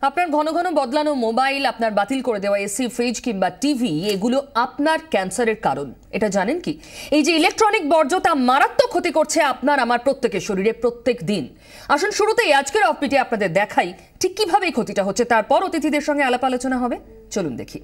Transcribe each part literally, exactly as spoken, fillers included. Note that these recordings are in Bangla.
আপনার ঘন ঘন বদলানো মোবাইল, আপনার বাতিল করে দেওয়া এসি, ফ্রিজ কিংবা টিভি, এগুলো আপনার ক্যান্সারের কারণ। এটা জানেন কি? এই যে ইলেকট্রনিক বর্জ্য, তা মারাত্মক ক্ষতি করছে আপনার আমার প্রত্যেকের শরীরে প্রত্যেক দিন। আসুন শুরুতেই আজকের অফবিটে আপনাদের দেখাই ঠিক কিভাবে এই ক্ষতিটা হচ্ছে, তারপর অতিথিদের সঙ্গে আলাপ আলোচনা হবে। চলুন দেখি।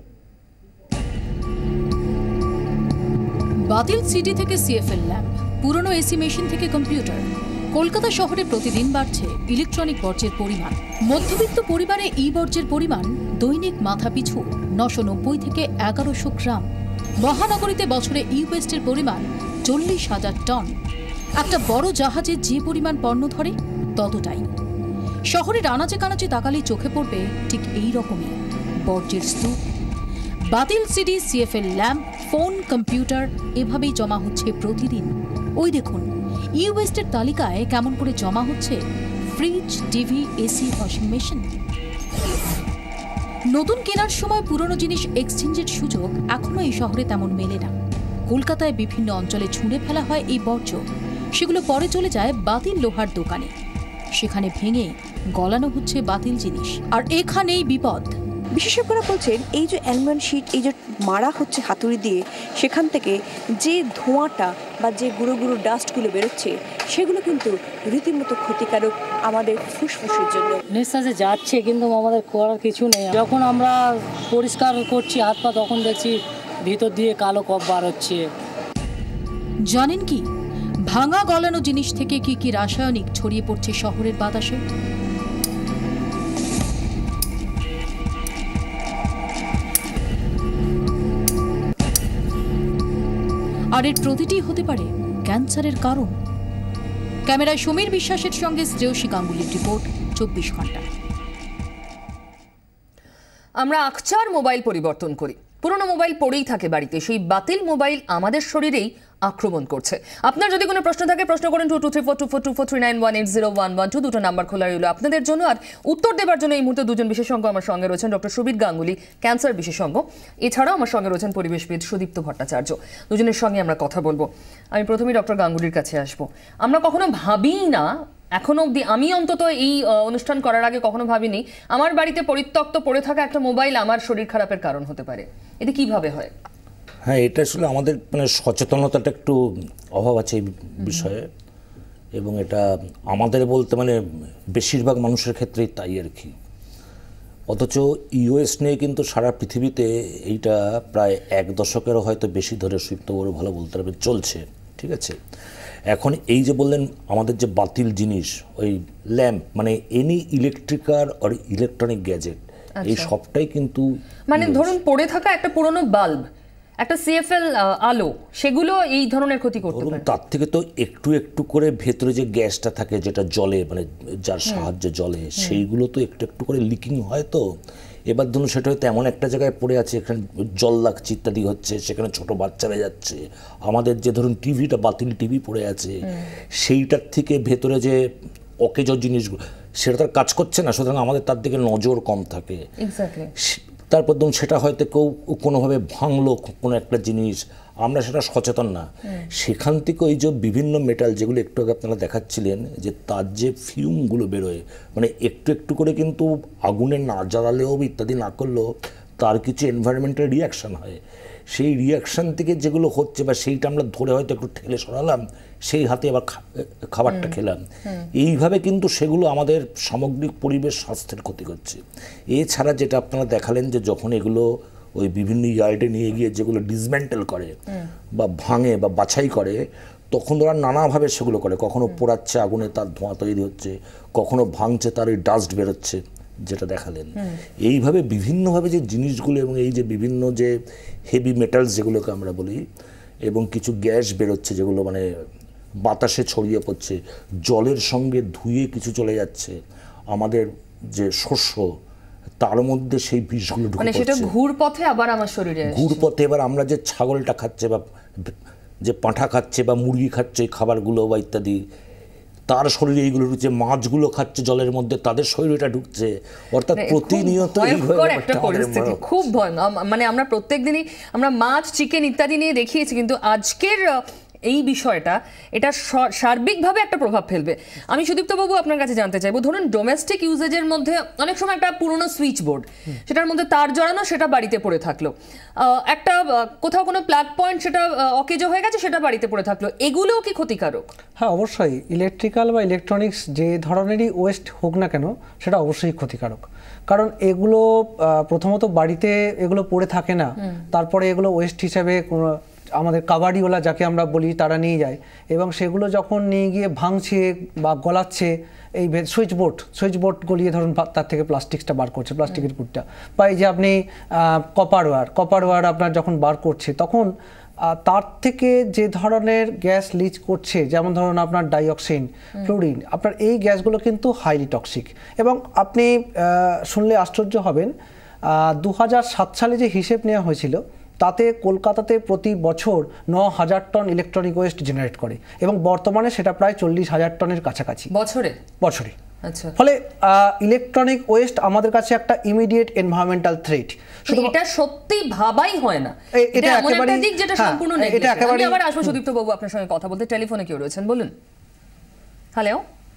বাতিল সিডি থেকে সিএফএল ল্যাম্প, পুরনো এসি মেশিন থেকে কম্পিউটার, কলকাতা শহরে প্রতিদিন বাড়ছে ইলেকট্রনিক বর্জ্যের পরিমাণ। মধ্যবিত্ত পরিবারে এই বর্জ্যের পরিমাণ দৈনিক মাথাপিছু নশো নব্বই থেকে এগারোশো গ্রাম। মহানগরীতে বছরে ই ওয়েস্টের পরিমাণ চল্লিশ হাজার টন। একটা বড় জাহাজে যে পরিমাণ পণ্য ধরে ততটাই। শহরের আনাচে কানাচে তাকালেই চোখে পড়বে ঠিক এই রকমই বর্জ্যের স্তূপ। বাতিল CD, CFL lamp, phone, computer এভাবেই জমা হচ্ছে প্রতিদিন। ওই দেখুন ই ওয়েস্টের তালিকায় কেমন করে জমা হচ্ছে fridge, TV, AC, washing machine. নতুন কেনার সময় পুরনো জিনিস এক্সচেঞ্জের সুযোগ এখনো এই শহরে তেমন মেলে না। কলকাতায় বিভিন্ন অঞ্চলে ছুঁড়ে ফেলা হয় এই বর্জ্য, সেগুলো পরে চলে যায় বাতিল লোহার দোকানে। সেখানে ভেঙে গলানো হচ্ছে বাতিল জিনিস, আর এখানেই বিপদ। বিশেষজ্ঞরা বলছেন এই যে অ্যালুমিনিয়াম শিট এই যে মারা হচ্ছে হাতুড়ি দিয়ে, সেখান থেকে যে ধোঁয়াটা বা যে গুঁড়ো গুঁড়ো ডাস্টগুলো বেরোচ্ছে সেগুলো কিন্তু রীতিমতো ক্ষতিকারক আমাদের ফুসফুসের জন্য। নিঃশ্বাসে যাচ্ছে কিন্তু আমাদের করার কিছু নেই। যখন আমরা পরিষ্কার করছি হাত পা, তখন দেখছি ভিতর দিয়ে কালো কপ বার হচ্ছে। জানেন কি ভাঙা গলানো জিনিস থেকে কি কি রাসায়নিক ছড়িয়ে পড়ছে শহরের বাতাসে? আর এর প্রতিটি হতে পারে ক্যান্সারের কারণ। ক্যামেরায় সমীর বিশ্বাসের সঙ্গে শ্রেয়সী গাঙ্গুলির রিপোর্ট, চব্বিশ ঘন্টা। আমরা আকচার মোবাইল পরিবর্তন করি, পুরনো মোবাইল পড়েই থাকে বাড়িতে। সেই বাতিল মোবাইল আমাদের শরীরেই আক্রমণ করছে। আপনার যদি কোনো প্রশ্ন থাকে, প্রশ্ন করেন two two three four two four two four three nine one eight zero one one two. দুটো নাম্বার খোলা রইল আপনাদের জন্য। আর উত্তর দেবার জন্য এই মুহূর্তে দুজন বিশেষজ্ঞ আমার সঙ্গে রয়েছেন। ডক্টর সুবীর গাঙ্গুলি, ক্যান্সার বিশেষজ্ঞ। এছাড়াও আমার সঙ্গে রয়েছেন পরিবেশবিদ সুদীপ্ত ভট্টাচার্য। দুজনের সঙ্গে আমরা কথা বলবো। আমি প্রথমেই ডক্টর গাঙ্গুলির কাছে আসবো। আমরা কখনো ভাবিই না, এখনো অব্দি আমি অন্তত এই অনুষ্ঠান করার আগে কখনো ভাবিনি আমার বাড়িতে পরিত্যক্ত পড়ে থাকা একটা মোবাইল আমার শরীর খারাপের কারণ হতে পারে। এটা কিভাবে হয়? হ্যাঁ, এটা আসলে আমাদের মানে সচেতনতাটা একটু অভাব আছে এই বিষয়ে, এবং এটা আমাদের বলতে মানে বেশিরভাগ মানুষের ক্ষেত্রেই তাই আর কি। অথচ ইউএস নিয়ে কিন্তু সারা পৃথিবীতে এইটা প্রায় এক দশকেরও হয়তো বেশি ধরে সুপ্ত বড় ভালো বলতে হবে চলছে, ঠিক আছে। এখন এই যে বললেন আমাদের যে বাতিল জিনিস, ওই ল্যাম্প মানে এনি ইলেকট্রিক্যাল আর ইলেকট্রনিক গ্যাজেট, এই সবটাই কিন্তু মানে ধরুন পড়ে থাকা একটা পুরনো বাল্ব, একটা সিএফএল আলো, সেগুলো এই ধরনের ক্ষতি করতে পারে। তার থেকে তো একটু একটু করে ভেতরে যে গ্যাসটা থাকে যেটা জলে, মানে যার সাহায্যে জলে, সেইগুলো তো একটু একটু করে লিকিং হয়। তো এবার ধরুন সেটা হয়তো এমন একটা জায়গায় পড়ে আছে, এখানে জল লাগছে ইত্যাদি হচ্ছে, সেখানে ছোট বাচ্চারা যাচ্ছে। আমাদের যে ধরুন টিভিটা বাতিল টিভি পড়ে আছে, সেইটার থেকে ভেতরে যে অকেজ জিনিসগুলো সেটা তার কাজ করছে না, সুতরাং আমাদের তার দিকে নজর কম থাকে। তারপর ধরুন সেটা হয়তো কেউ কোনোভাবে ভাঙলো কোনো একটা জিনিস, আমরা সেটা সচেতন না। সেখান থেকে ওই যে বিভিন্ন মেটাল যেগুলো একটু আগে আপনারা দেখাচ্ছিলেন, যে তার যে ফিউমগুলো বেরোয়, মানে একটু একটু করে কিন্তু আগুনে না জ্বালালেও ইত্যাদি না করলেও তার কিছু এনভায়রনমেন্টাল রিয়াকশান হয়। সেই রিয়াকশান থেকে যেগুলো হচ্ছে বা সেইটা আমরা ধরে হয়তো একটু ঠেলে সরালাম, সেই হাতে আবার খাবারটা খেলাম, এইভাবে কিন্তু সেগুলো আমাদের সামগ্রিক পরিবেশ স্বাস্থ্যের ক্ষতি করছে। এছাড়া যেটা আপনারা দেখালেন যে যখন এগুলো ওই বিভিন্ন ইয়ার্ডে নিয়ে গিয়ে যেগুলো ডিসমেন্টেল করে বা ভাঙে বা বাছাই করে, তখন ওরা নানাভাবে সেগুলো করে। কখনো পোড়াচ্ছে আগুনে, তার ধোঁয়া তৈরি হচ্ছে, কখনো ভাঙছে, তার ওই ডাস্ট বেরোচ্ছে যেটা দেখালেন। এইভাবে বিভিন্নভাবে যে জিনিসগুলো এবং এই যে বিভিন্ন যে হেভি মেটালস যেগুলোকে আমরা বলি, এবং কিছু গ্যাস বেরোচ্ছে যেগুলো মানে বাতাসে ছড়িয়ে পড়ছে, জলের সঙ্গে ধুয়ে কিছু চলে যাচ্ছে আমাদের যে শস্য, তার মধ্যে সেই বিষগুলো ঢুকে পড়ছে, সেটা ঘুরপথে আবার আমার শরীরে ঘুরপথে। এবার আমরা যে ছাগলটা খাচ্ছে বা যে পাঁঠা খাচ্ছে বা মুরগি খাচ্ছে এই খাবারগুলো বা ইত্যাদি, তার শরীরে এইগুলো ঢুকছে, মাছগুলো খাচ্ছে জলের মধ্যে, তাদের শরীরে এটা ঢুকছে। অর্থাৎ প্রতিনিয়ত একটা পরিস্থিতি, খুব ভয়। মানে আমরা প্রত্যেক দিনই আমরা মাছ, চিকেন ইত্যাদি নিয়ে দেখিয়েছি, কিন্তু আজকের এই বিষয়টা এটা সার্বিকভাবে একটা প্রভাব ফেলবে। আমি সুদীপ্ত বাবু আপনার কাছে জানতে চাইবো, ধরুন ডোমেস্টিক ইউজেজের মধ্যে অনেক সময় একটা পুরনো সুইচ বোর্ড, সেটার মধ্যে তার জড়ানো, সেটা বাড়িতে পড়ে থাকলো, একটা কোথাও কোনো প্লাগ পয়েন্ট সেটা অকেজো হয়ে গেছে, সেটা বাড়িতে পড়ে থাকলো, এগুলোও কি ক্ষতিকারক? হ্যাঁ, অবশ্যই ইলেকট্রিক্যাল বা ইলেকট্রনিক্স যে ধরনেরই ওয়েস্ট হোক না কেন সেটা অবশ্যই ক্ষতিকারক। কারণ এগুলো প্রথমত বাড়িতে এগুলো পড়ে থাকে না, তারপরে এগুলো ওয়েস্ট হিসেবে আমাদের কাবাডিওয়ালা যাকে আমরা বলি তারা নিয়ে যায়, এবং সেগুলো যখন নিয়ে গিয়ে ভাঙছে বা গলাচ্ছে, এই সুইচ বোর্ড সুইচ বোর্ড গলিয়ে ধরুন তার থেকে প্লাস্টিকটা বার করছে, প্লাস্টিকের পুটটা, বা এই যে আপনি কপার ওয়্যার কপার ওয়্যার আপনার যখন বার করছে, তখন তার থেকে যে ধরনের গ্যাস লিচ করছে, যেমন ধরুন আপনার ডাইঅক্সিন, ফ্লুরিন, আপনার এই গ্যাসগুলো কিন্তু হাইলি টক্সিক। এবং আপনি শুনলে আশ্চর্য হবেন, দু হাজার সাত সালে যে হিসেব নেওয়া হয়েছিল তাতে কলকাতাতে প্রতি বছর ন হাজার টন ইলেকট্রনিক ওয়েস্ট জেনারেট করে, এবং বর্তমানে সেটা প্রায় চল্লিশ হাজার টনের কাছাকাছি বছরে বছরে আচ্ছা। ফলে ইলেকট্রনিক ওয়েস্ট আমাদের কাছে একটা ইমিডিয়েট এনভায়রনমেন্টাল থ্রেট। এটা সত্যি ভাবাই হয় না, এটা এমন একটা দিক যেটা সম্পূর্ণ নেগলিজেবল। আমি আবার আসবো সুদীপ্ত বাবু আপনার সঙ্গে কথা বলতে। টেলিফোনে কেউ রয়েছেন, বলুন। হ্যালো,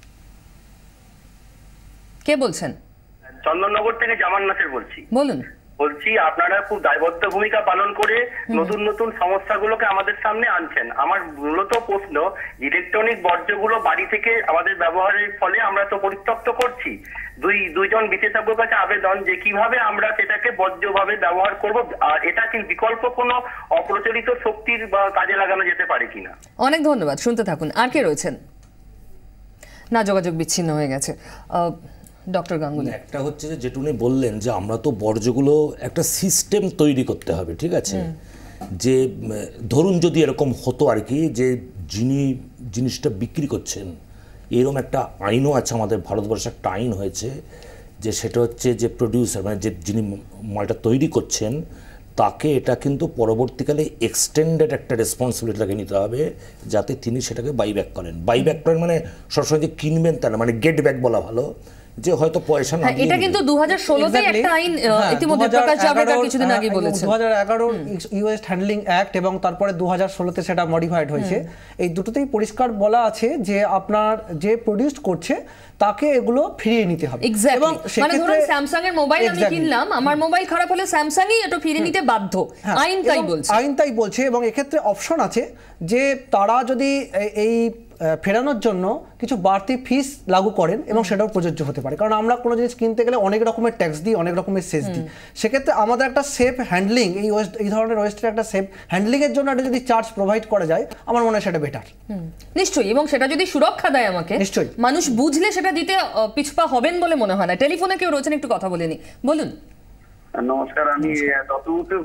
কে বলছেন? চন্দননগর থেকে জামান নাসির বলছি। বলুন। বলছি আপনারা খুব দায়বদ্ধ ভূমিকা পালন করে নতুন নতুন সমস্যাগুলোকে আমাদের সামনে আনছেন। আমার মূলত প্রশ্ন, ইলেকট্রনিক বর্জ্যগুলো বাড়ি থেকে আমাদের ব্যবহারের ফলে আমরা তো পরিত্যক্ত করছি, দুই দুইজন বিশেষজ্ঞের কাছে আবেদন যে কিভাবে আমরা সেটাকে বর্জ্যভাবে ব্যবহার করব, আর এটা কি বিকল্প কোনো অপ্রচলিত শক্তির বা কাজে লাগানো যেতে পারে কিনা। অনেক ধন্যবাদ, শুনতে থাকুন। আর কে রয়েছেন? না, যোগাযোগ বিচ্ছিন্ন হয়ে গেছে। ডক্টর গাঙ্গুলি, একটা হচ্ছে যে যেটুনি বললেন যে আমরা তো বর্জ্যগুলো একটা সিস্টেম তৈরি করতে হবে, ঠিক আছে, যে ধরুন যদি এরকম হতো আর কি, যে যিনি জিনিসটা বিক্রি করছেন এরকম একটা আইনও আছে, আমাদের ভারতবর্ষে একটা আইন হয়েছে যে সেটা হচ্ছে যে প্রডিউসার মানে যে যিনি মালটা তৈরি করছেন তাকে এটা কিন্তু পরবর্তীকালে এক্সটেন্ডেড একটা রেসপন্সিবিলিটি তাকে নিতে হবে, যাতে তিনি সেটাকে বাইব্যাক করেন। বাইব্যাক করেন মানে সবসময় যে কিনবেন তা না, মানে গেট ব্যাক বলা ভালো, যে হয়তো পয়সা না। এটা কিন্তু দুই হাজার ষোলো তে একটা আইন ইতিমধ্যে প্রকাশ জাভড়েকর কিছুদিন আগে বলেছেন, দুই হাজার এগারো ওয়েস্ট হ্যান্ডলিং অ্যাক্ট, এবং তারপরে দুই হাজার ষোলো তে সেটা মডিফাইড হয়েছে। এই দুটোতেই পরিষ্কার বলা আছে যে আপনার যে প্রোডিউস করছে তাকে এগুলো ফিরিয়ে নিতে হবে। এবং মানে ধরুন স্যামসাং এর মোবাইল আমি কিনলাম, আমার মোবাইল খারাপ হলে স্যামসাংই এটা ফিরিয়ে নিতে বাধ্য, আইন তাই বলছে। আইন তাই বলছে, এবং এক্ষেত্রে অপশন আছে যে তারা যদি এই ফেরানোর জন্য কিছু বাড়তি ফিস লাগু করেন, এবং সেটাও প্রযোজ্য হতে পারে। কারণ আমরা কোনো জিনিস কিনতে গেলে অনেক রকমের ট্যাক্স দিই, অনেক রকমের সেস দিই, সেক্ষেত্রে আমাদের একটা সেফ হ্যান্ডলিং, এই ওয়েস্ট এই ধরনের ওয়েস্টের একটা সেফ হ্যান্ডলিং এর জন্য একটা যদি চার্জ প্রোভাইড করা যায়, আমার মনে হয় সেটা বেটার। নিশ্চয়ই, এবং সেটা যদি সুরক্ষা দেয় আমাকে, নিশ্চয়ই মানুষ বুঝলে সেটা দিতে পিছপা হবেন বলে মনে হয় না। টেলিফোনে কেউ রয়েছেন, একটু কথা বলে নি। বলুন। নমস্কার, আমি দত্তমুখী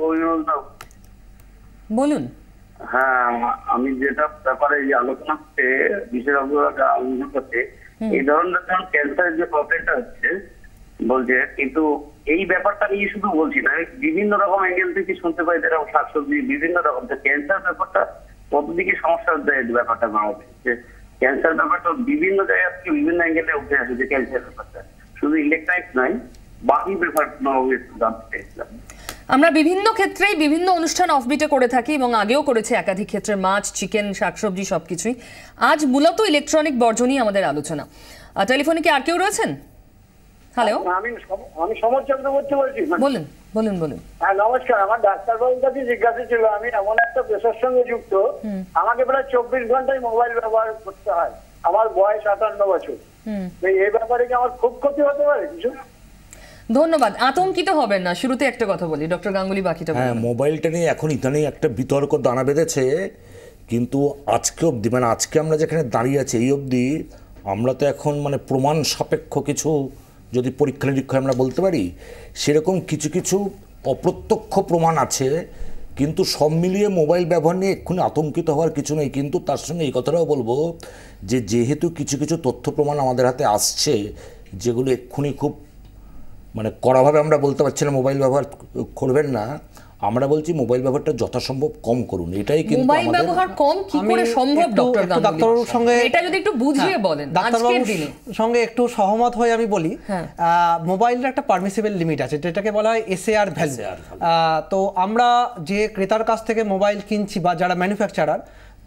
বলুন। হ্যাঁ, আমি যেটা ব্যাপারে আলোচনা করতে বিশেষজ্ঞরা আলোচনা করতে, এই ধরনের ক্যান্সারের যে প্রবলেমটা হচ্ছে বলছে, কিন্তু এই ব্যাপারটা নিয়ে শুধু বলছি না, বিভিন্ন রকম অ্যাঙ্গেল থেকে শুনতে পাই, যেরকম শাকসবজি বিভিন্ন রকম ক্যান্সার ব্যাপারটা কতদিকে সমস্যা ব্যাপারটা বাড়াবে, যে ক্যান্সার ব্যাপারটা বিভিন্ন জায়গা থেকে বিভিন্ন অ্যাঙ্গেলে উঠে আসে, যে ক্যান্সার ব্যাপারটা শুধু ইলেকট্রনিক্স নয়, বাকি ব্যাপারগুলো জানতে চাইছিলাম। আমরা বিভিন্ন ক্ষেত্রেই বিভিন্ন অনুষ্ঠান অফবিটে করে থাকি, এবং আগেও করেছি একাধিক ক্ষেত্রে, মাছ, চিকেন, শাকসবজি সবকিছুই। আজ মূলত ইলেকট্রনিক বর্জ্য নিয়ে আমাদের আলোচনা। টেলিফোনে কি আর কেউ রয়েছেন? হ্যালো, আমি আমি সমর চক্রবর্তী বলছি। বলুন বলুন বলুন। হ্যাঁ, নমস্কার। আমার ডাক্তারবাবুর কাছে জিজ্ঞাসা ছিল, আমি এমন একটা পেশার সঙ্গে যুক্ত, আমাকে প্রায় চব্বিশ ঘন্টায় মোবাইল ব্যবহার করতে হয়, আমার বয়স আটান্ন বছর। এই ব্যাপারে কি আমার খুব ক্ষতি হতে পারে কিছু? ধন্যবাদ, আতঙ্কিত হবেন না। শুরুতে একটা কথা বলি, ডক্টর গাঙ্গুলি বাকিটা বলুন। হ্যাঁ, মোবাইলটা নিয়ে এখন ইদানিং একটা বিতর্ক দানা বেঁধেছে, কিন্তু আজকে অবধি মানে আজকে আমরা যেখানে দাঁড়িয়ে আছি এই অবধি আমরা তো এখন মানে প্রমাণ সাপেক্ষ কিছু যদি পরীক্ষা নিরীক্ষায় আমরা বলতে পারি, সেরকম কিছু কিছু অপ্রত্যক্ষ প্রমাণ আছে। কিন্তু সব মিলিয়ে মোবাইল ব্যবহার নিয়ে এক্ষুনি আতঙ্কিত হওয়ার কিছু নেই। কিন্তু তার সঙ্গে এই কথাটাও বলবো যে যেহেতু কিছু কিছু তথ্য প্রমাণ আমাদের হাতে আসছে, যেগুলো এক্ষুনি খুব মানে কড়াভাবে আমরা বলতে পারছি না মোবাইল ব্যবহার করবেন না, আমরা বলছি মোবাইল ব্যবহারটা যথাসম্ভব কম করুন। এটাই কিন্তু মোবাইল ব্যবহার কম কি করে সম্ভব ডক্টর গাঙ্গুলি? ডাক্তারবাবুর সঙ্গে এটা যদি একটু বুঝিয়ে বলেন। আজকের দিনে সঙ্গে একটু সহমত হয়ে আমি বলি, মোবাইলের একটা পারমিসিবল লিমিট আছে, যেটাকে বলা হয় এসএআর ভ্যালু। তো আমরা যে ক্রেতার কাছ থেকে মোবাইল কিনছি বা যারা ম্যানুফ্যাকচারার,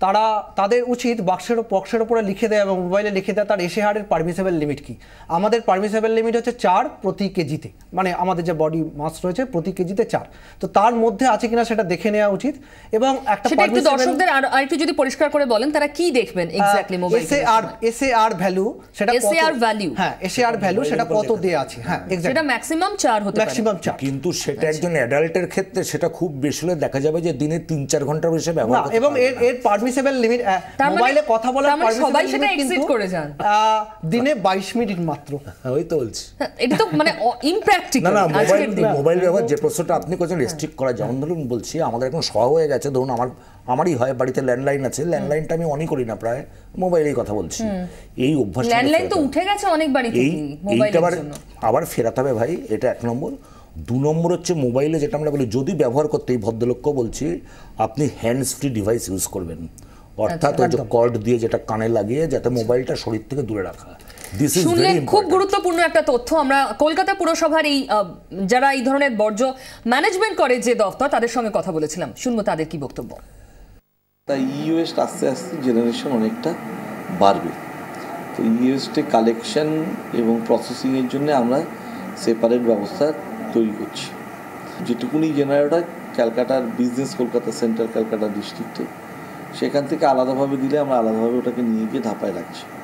তারা তাদের উচিত বাক্সের বক্সের উপরে লিখে দেয় এবং মোবাইলে লিখে দেয় তার এশিয়ারের পারমিসেবল লিমিট কি। আমাদের পারমিসেবল লিমিট হচ্ছে চার প্রতি কেজিতে, মানে আমাদের যে বডি মাস রয়েছে প্রতি কেজিতে চার, তো তার মধ্যে আছে কিনা সেটা দেখে নেওয়া উচিত। এবং একটা দর্শকদের আরেকটু যদি পরিষ্কার করে বলেন তারা কি দেখবেন exactly mobile SAR SAR value, সেটা এসএআর ভ্যালু, হ্যাঁ এসএআর ভ্যালু সেটা কত দেয়া আছে, হ্যাঁ এক্স্যাক্টলি সেটা ম্যাক্সিমাম চার হতে পারে, ম্যাক্সিমাম চার। কিন্তু সেটা একজন অ্যাডাল্টের ক্ষেত্রে সেটা খুব বেশি হলে দেখা যাবে যে দিনে তিন চার ঘন্টার বেশি ব্যবহার করতে, এবং এর এর পারমিসেবল লিমিট মোবাইলে কথা বলার সবাই সেটা এক্সিড করে যান দিনে বাইশ মিনিট মাত্র। ওই তো বলছি, এটা তো মানে ইমপ্র্যাকটিক্যাল। না না মোবাইল মোবাইল ব্যবহার যে প্রশ্নটা আপনি করেছেন রেস্ট্রিক্ট করা, যেমন ধরুন বলছি আমাদের এখন সহ হয়ে গেছে, ধরুন আমার আমারই হয় বাড়িতে ল্যান্ডলাইন আছে, ল্যান্ডলাইনটা আমি অনই করি না, প্রায় মোবাইলেই কথা বলছি। এই অভ্যাস ল্যান্ডলাইন তো উঠে গেছে অনেক বাড়িতে, মোবাইলের জন্য আবার ফেরাতে হবে ভাই, এটা এক নম্বর। দু নম্বর হচ্ছে মোবাইলে যেটা আমরা বলি যদি ব্যবহার করতে, এই ভদ্রলোককেও বলছি আপনি হ্যান্ডস ফ্রি ডিভাইস ইউজ করবেন, অর্থাৎ ওই যে কর্ড দিয়ে যেটা কানে লাগিয়ে যাতে মোবাইলটা শরীর থেকে দূরে রাখা। শুনলেন খুব গুরুত্বপূর্ণ একটা তথ্য। আমরা কলকাতা পুরসভার এই যারা এই ধরনের বর্জ্য ম্যানেজমেন্ট করে যে দফতর, তাদের সঙ্গে কথা বলেছিলাম, শুনবো তাদের কি বক্তব্য। তাই ই ওয়েস্ট আস্তে আস্তে জেনারেশন অনেকটা বাড়বে, তো ই ওয়েস্টে কালেকশন এবং প্রসেসিংয়ের জন্য আমরা সেপারেট ব্যবস্থা তৈরি করছি। যেটুকুনি জেনারেট হয় ক্যালকাটার বিজনেস কলকাতা সেন্ট্রাল ক্যালকাটা ডিস্ট্রিক্টে, সেখান থেকে আলাদাভাবে দিলে আমরা আলাদাভাবে ওটাকে নিয়ে গিয়ে ধাপায় রাখছি।